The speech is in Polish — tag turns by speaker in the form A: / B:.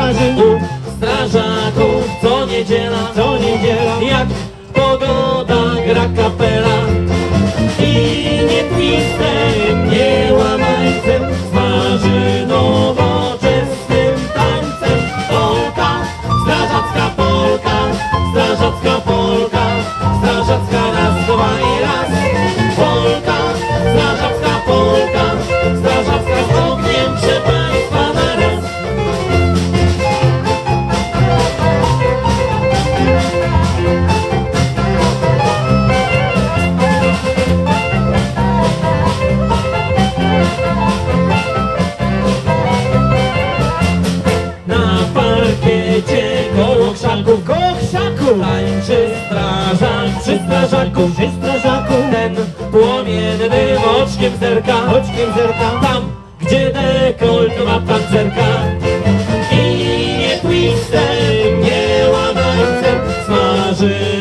A: straży,
B: u strażaków co niedziela, jak pogoda gra kapela. I nie twistem, nie łamańcem, smaży nowoczesnym tańcem. Polka, strażacka polka, strażacka polka, strażacka raz, dwa i raz. Polka, strażacka polka, strażacka z ogniem, proszę państwa, na raz. Na parkiecie koło krzaków tańczy strażak przy strażaku. Ten płomiennym oczkiem zerka, tam gdzie dekolt ma pancerka. I nie twistem, nie łamańcem smaży